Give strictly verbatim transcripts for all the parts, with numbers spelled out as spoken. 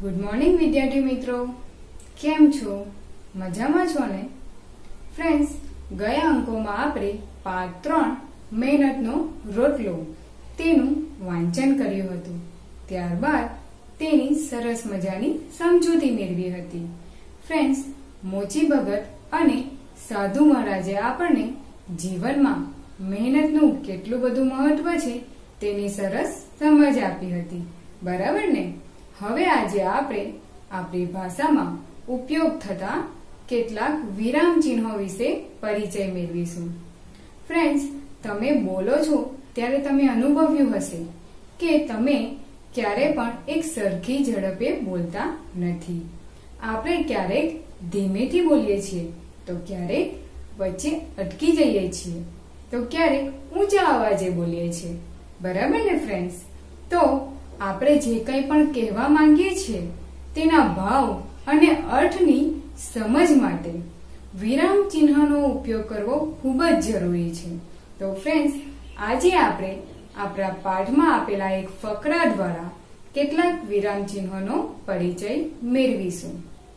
Good morning વિદ્યાર્થી મિત્રો, કેમ છો? મજામાં છો ને? ફ્રેન્ડ્સ, ગયા અંકોમાં આપણે પાઠ ત્રણ મહેનતનો રોટલો તેનું વાંચન કર્યું હતું. ત્યારબાદ તેની સરસ મજાની સમજૂતી મેળવી હતી. ફ્રેન્ડ્સ, મોચી ભગત અને સાધુ મહારાજે આપણને જીવનમાં મહેનતનું કેટલું બધું મહત્વ છે તેની સરસ સમજ આપી હતી. બરાબર ને? હવે આજે આપણે આપણી ભાષામાં ઉપયોગ થતા કેટલાક વિરામ ચિહ્નો વિશે પરિચય મેળવીશું. ફ્રેન્ડ્સ, તમે બોલો છો ત્યારે તમે અનુભવ્યું હશે કે તમે ક્યારે પણ એક સરખી ઝડપે બોલતા નથી. આપણે ક્યારેક ધીમેથી બોલીએ છીએ, તો ક્યારેક વચ્ચે અટકી જઈએ છીએ, તો ક્યારેક ઊંચા અવાજે બોલીએ છીએ. બરાબર ને ફ્રેન્ડ્સ? તો આપણે જે કંઈ પણ કહેવા માંગીએ છીએ તેના ભાવ અને અર્થની સમજ માટે વિરામ ચિહ્નનો ઉપયોગ કરવો ખૂબ જ જરૂરી છે. તો ફ્રેન્ડ્સ, આજે આપણે આપણા પાઠમાં આપેલા એક ફકરા દ્વારા કેટલાક વિરામ ચિહ્નોનો પરિચય મેળવીશું.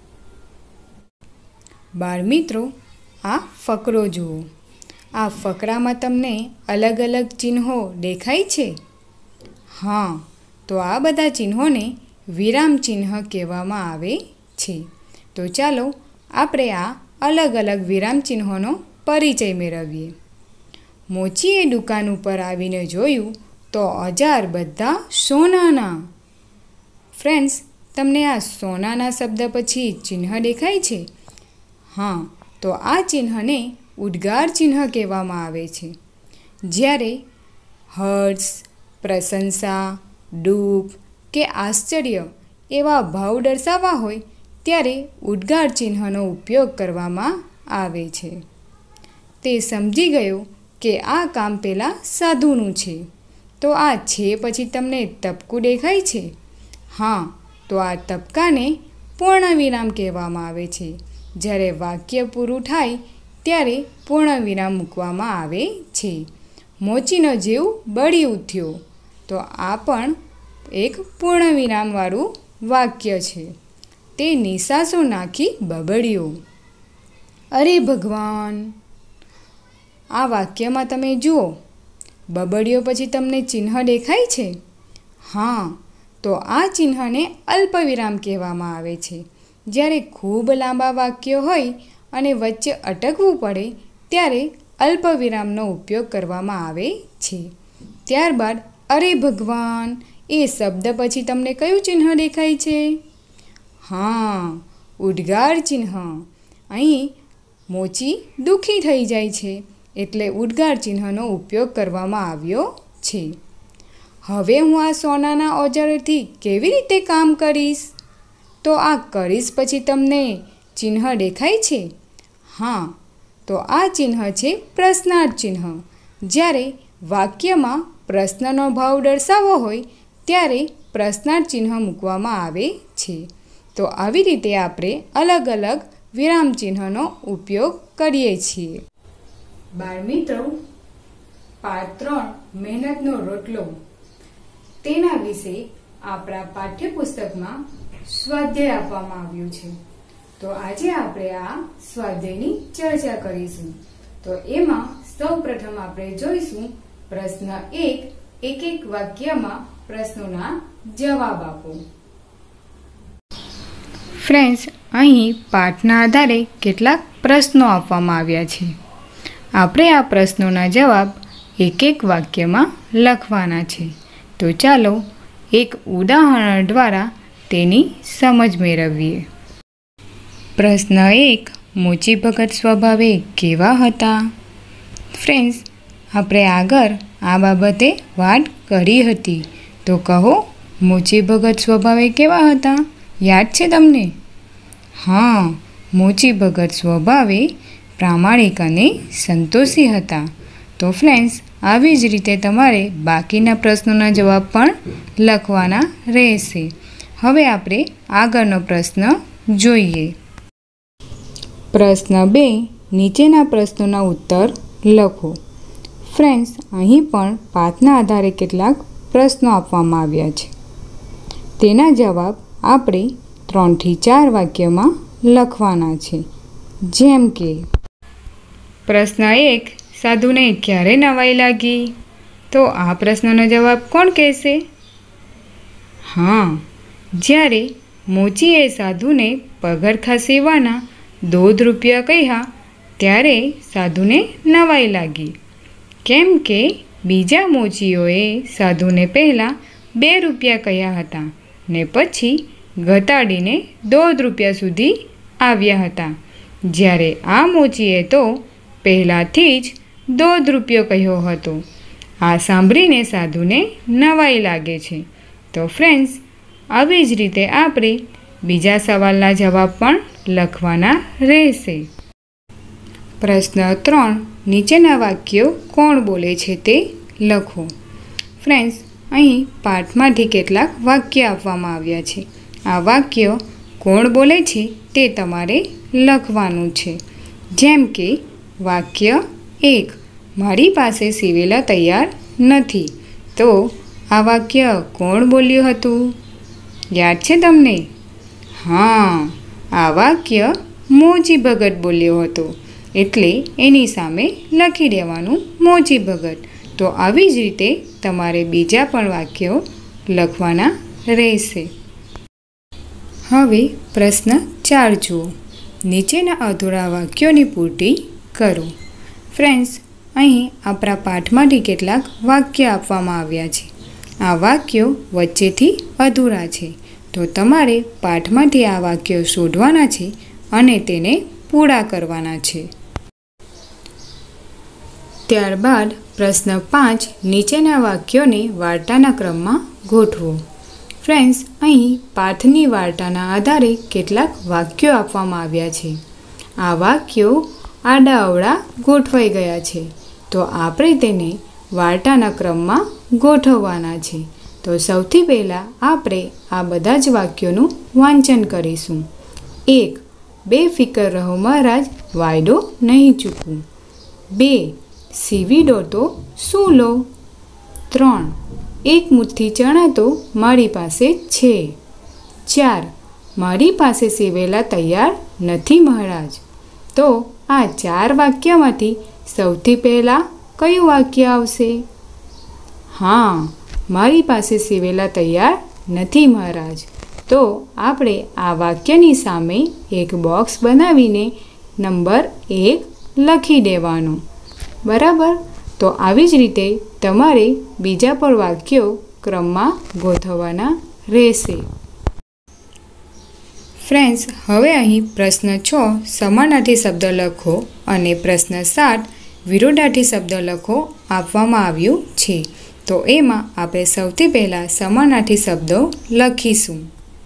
બાળમિત્રો, આ ફકરો જુઓ. આ ફકરામાં તમને અલગ અલગ ચિહ્નો દેખાય છે? હા, તો આ બધા ચિહ્નોને વિરામ ચિહ્ન કહેવામાં આવે છે. તો ચાલો આપણે આ અલગ અલગ વિરામ ચિહ્નોનો પરિચય મેળવીએ. મોચીએ દુકાન ઉપર આવીને જોયું તો અજાર બધા સોનાના. ફ્રેન્ડ્સ, તમને આ સોનાના શબ્દ પછી ચિહ્ન દેખાય છે? હા, તો આ ચિહ્નને ઉદ્ગાર ચિહ્ન કહેવામાં આવે છે. જ્યારે હર્ષ, પ્રશંસા, દુઃખ કે આશ્ચર્ય એવા ભાવ દર્શાવવા હોય ત્યારે ઉદ્ગાર ચિહ્નનો ઉપયોગ કરવામાં આવે છે. તે સમજી ગયો કે આ કામ પેલા સાધુનું છે. તો આ છે પછી તમને ટપકું દેખાય છે? હા, તો આ ટપકાને પૂર્ણ વિરામ કહેવામાં આવે છે. જ્યારે વાક્ય પૂરું થાય ત્યારે પૂર્ણ વિરામ મૂકવામાં આવે છે. મોચીનો જીવ બળી ઉઠ્યો, તો આ પણ એક પૂર્ણ વિરામવાળું વાક્ય છે. તે નિશાસો નાખી બબડ્યો. અરે ભગવાન! આ વાક્યમાં તમે જુઓ, બબડ્યો પછી તમને ચિહ્ન દેખાય છે? હા, તો આ ચિહ્નને અલ્પવિરામ કહેવામાં આવે છે. જ્યારે ખૂબ લાંબા વાક્યો હોય અને વચ્ચે અટકવું પડે ત્યારે અલ્પવિરામનો ઉપયોગ કરવામાં આવે છે. ત્યારબાદ અરે ભગવાન એ શબ્દ પછી તમને કયું ચિહ્ન દેખાય છે? હા, ઉદ્ગાર ચિહ્ન. અહીં મોચી દુઃખી થઈ જાય છે એટલે ઉદ્ગાર ચિહ્નનો ઉપયોગ કરવામાં આવ્યો છે. હવે હું આ સોનાના ઓજારોથી કેવી રીતે કામ કરીશ? તો આ કરીશ પછી તમને ચિહ્ન દેખાય છે? હા, તો આ ચિહ્ન છે પ્રશ્નાર્થ ચિહ્ન. જ્યારે વાક્યમાં પ્રશ્નનો ભાવ દર્શાવવો હોય ત્યારે પ્રશ્નાર્થ ચિહ્ન મૂકવામાં આવે છે. તો આવી રીતે આપણે અલગ અલગ વિરામ ચિહ્નનો ઉપયોગ કરીએ છીએ. બાળમિત્રો, પાઠ ત્રણ મહેનતનો રોટલો તેના વિશે આપણા પાઠ્યપુસ્તકમાં સ્વાધ્યાય આપવામાં આવ્યું છે. તો આજે આપણે આ સ્વાધ્યાયની ચર્ચા કરીશું. તો એમાં સૌ પ્રથમ આપણે જોઈશું પ્રશ્ન એક. એક એક વાક્યમાં પ્રશ્નોના જવાબ આપો. ફ્રેન્ડ્સ, અહીં પાઠના આધારે કેટલાક પ્રશ્નો આપવામાં આવ્યા છે. આપણે આ પ્રશ્નોના જવાબ એક એક વાક્યમાં લખવાના છે. તો ચાલો એક ઉદાહરણ દ્વારા તેની સમજ મેળવીએ. પ્રશ્ન એક. મોચી ભગત સ્વભાવે કેવા હતા? ફ્રેન્ડ્સ, આપણે આગળ આ બાબતે વાત કરી હતી. તો કહો, મોચી ભગત સ્વભાવે કેવા હતા? યાદ છે તમને? હા, મોચી ભગત સ્વભાવે પ્રામાણિક અને સંતોષી હતા. તો ફ્રેન્ડ્સ, આવી જ રીતે તમારે બાકીના પ્રશ્નોના જવાબ પણ લખવાના રહેશે. હવે આપણે આગળનો પ્રશ્ન જોઈએ. પ્રશ્ન બે. નીચેના પ્રશ્નોના ઉત્તર લખો. ફ્રેન્ડ્સ, અહીં પણ પાઠના આધારે કેટલાક પ્રશ્નો આપવામાં આવ્યા છે. તેના જવાબ આપણે ત્રણથી ચાર વાક્યમાં લખવાના છે. જેમ કે પ્રશ્ન એક, સાધુને ક્યારે નવાઈ લાગી? તો આ પ્રશ્નનો જવાબ કોણ કહેશે? હા, જ્યારે મોચીએ સાધુને પગરખાં સીવવાના દોઢ રૂપિયા કહ્યા ત્યારે સાધુને નવાઈ લાગી. કેમ કે બીજા મોચીઓએ સાધુને પહેલાં બે રૂપિયા કહ્યા હતા ને પછી ઘટાડીને દોઢ રૂપિયા સુધી આવ્યા હતા, જ્યારે આ મોચીએ તો પહેલાંથી જ દોઢ રૂપિયો કહ્યો હતો. આ સાંભળીને સાધુને નવાઈ લાગે છે. તો ફ્રેન્ડ્સ, આવી જ રીતે આપણે બીજા સવાલના જવાબ પણ લખવાના રહેશે. પ્રશ્ન ત્રણ, નીચેના વાક્યો કોણ બોલે છે તે લખો. ફ્રેન્ડ્સ, અહીં પાઠમાંથી કેટલાક વાક્ય આપવામાં આવ્યા છે. આ વાક્યો કોણ બોલે છે તે તમારે લખવાનું છે. જેમ કે વાક્ય એક, મારી પાસે સીવેલા તૈયાર નથી. તો આ વાક્ય કોણ બોલ્યું હતું? યાદ છે તમને? હા, આ વાક્ય મોચી ભગત બોલ્યો હતો, એટલે એની સામે લખી દેવાનું મોચી ભગત. તો આવી જ રીતે તમારે બીજા પણ વાક્યો લખવાના રહેશે. હવે પ્રશ્ન ચાર જુઓ. નીચેના અધૂરા વાક્યોની પૂર્તિ કરો. ફ્રેન્ડ્સ, અહીં આપણા પાઠમાંથી કેટલાક વાક્ય આપવામાં આવ્યા છે. આ વાક્યો વચ્ચેથી અધૂરા છે, તો તમારે પાઠમાંથી આ વાક્યો શોધવાના છે અને તેને પૂરા કરવાના છે. ત્યારબાદ પ્રશ્ન પાંચ, નીચેના વાક્યોને વાર્તાના ક્રમમાં ગોઠવો. ફ્રેન્ડ્સ, અહીં પાઠની વાર્તાના આધારે કેટલાક વાક્યો આપવામાં આવ્યા છે. આ વાક્યો આડાઅવળા ગોઠવાઈ ગયા છે, તો આપણે તેને વાર્તાના ક્રમમાં ગોઠવવાના છે. તો સૌથી પહેલાં આપણે આ બધા જ વાક્યોનું વાંચન કરીશું. એક, બેફિકર રહો મહારાજ, વાયદો નહીં ચૂકવું. બે, સીવી દો તો શું લો? ત્રણ, એક મુઠ્ઠી ચણા તો મારી પાસે છે. ચાર, મારી પાસે સીવેલા તૈયાર નથી મહારાજ. તો આ ચાર વાક્યમાંથી સૌથી પહેલાં કયું વાક્ય આવશે? હા, મારી પાસે સીવેલા તૈયાર નથી મહારાજ. તો આપણે આ વાક્યની સામે એક બોક્સ બનાવીને નંબર એક લખી દેવાનો. બરાબર? તો આવી જ રીતે તમારે બીજા પણ વાક્યો ક્રમમાં ગોઠવવાના રહેશે. ફ્રેન્ડ્સ, હવે અહીં પ્રશ્ન છ, સમાનાર્થી શબ્દ લખો અને પ્રશ્ન સાત, વિરોધાર્થી શબ્દ લખો આપવામાં આવ્યું છે. તો એમાં આપણે સૌથી પહેલાં સમાનાર્થી શબ્દો લખીશું.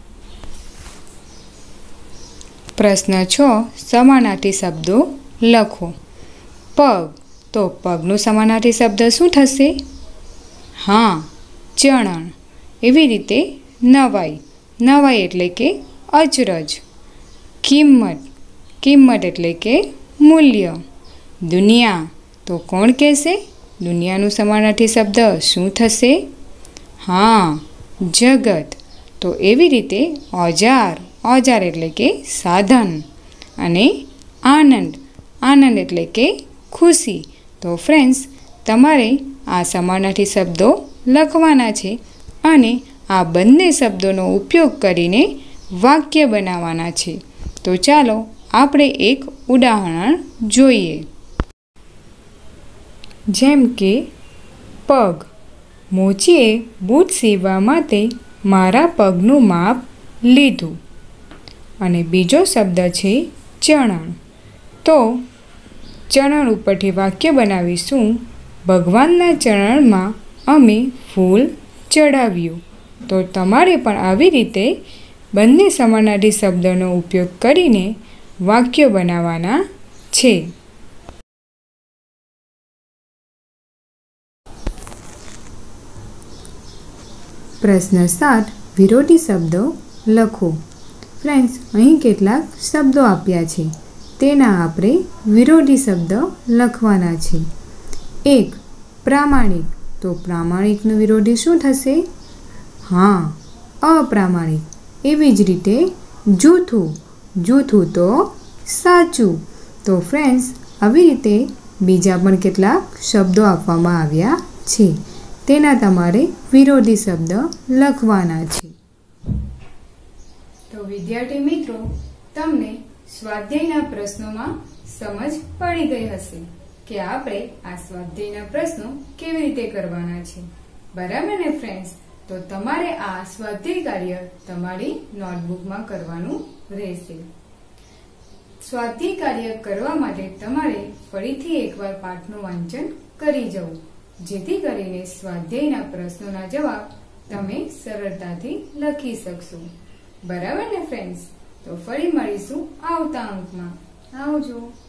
પ્રશ્ન છ, સમાનાર્થી શબ્દો લખો. પગ, તો પગનું સમાનાર્થી શબ્દ શું થશે? હા, ચણણ. એવી રીતે નવાઈ, નવાઈ એટલે કે અચરજ. કિંમત, કિંમત એટલે કે મૂલ્ય. દુનિયા, તો કોણ કહેશે? દુનિયાનું સમાનાર્થી શબ્દ શું થશે? હા, જગત. તો એવી રીતે ઓજાર, ઓજાર એટલે કે સાધન. અને આનંદ, આનંદ એટલે કે ખુશી. તો ફ્રેન્ડ્સ, તમારે આ સમાનાર્થી શબ્દો લખવાના છે અને આ બંને શબ્દોનો ઉપયોગ કરીને વાક્ય બનાવવાના છે. તો ચાલો આપણે એક ઉદાહરણ જોઈએ. જેમ કે પગ, મોચીએ બૂટ સીવવા માટે મારા પગનું માપ લીધું. અને બીજો શબ્દ છે ચણણ. તો ચણણ ઉપરથી વાક્ય બનાવીશું, ભગવાનના ચરણમાં અમે ફૂલ ચડાવ્યું. તો તમારે પણ આવી રીતે બંને સમાનાર્થી શબ્દોનો ઉપયોગ કરીને વાક્યો બનાવવાના છે. પ્રશ્ન સાત, વિરોધી શબ્દો લખો. ફ્રેન્ડ્સ, અહીં કેટલાક શબ્દો આપ્યા છે, તેના આપણે વિરોધી શબ્દ લખવાના છે. એક, પ્રામાણિક. તો પ્રામાણિકનું વિરોધી શું થશે? હા, અપ્રામાણિક. એવી જ રીતે જૂઠું, જૂઠું તો સાચું. તો ફ્રેન્ડ્સ, આવી રીતે બીજા પણ કેટલાક શબ્દો આપવામાં આવ્યા છે. તેના તમારે વિરોધી શબ્દ લખવાના છે. તો વિદ્યાર્થી મિત્રો, તમને સ્વાધ્યાયના પ્રશ્નોમાં સમજ પડી ગઈ હશે કે આપણે આ સ્વાધ્યાયના પ્રશ્નો કેવી રીતે કરવાના છે. બરાબર ને ફ્રેન્ડ્સ? તો તમારે આ સ્વાધ્યાય કાર્ય તમારી નોટબુકમાં કરવાનું રહેશે. સ્વાધ્યાય કાર્ય કરવા માટે તમારે ફરીથી એકવાર પાઠનું વાંચન કરી જવું, જેથી કરીને સ્વાધ્યાયના પ્રશ્નોના જવાબ તમે સરળતાથી લખી શકશો. બરાબર ને ફ્રેન્ડ્સ? તો ફરી મળીશું આવતા અંકમાં. આવજો.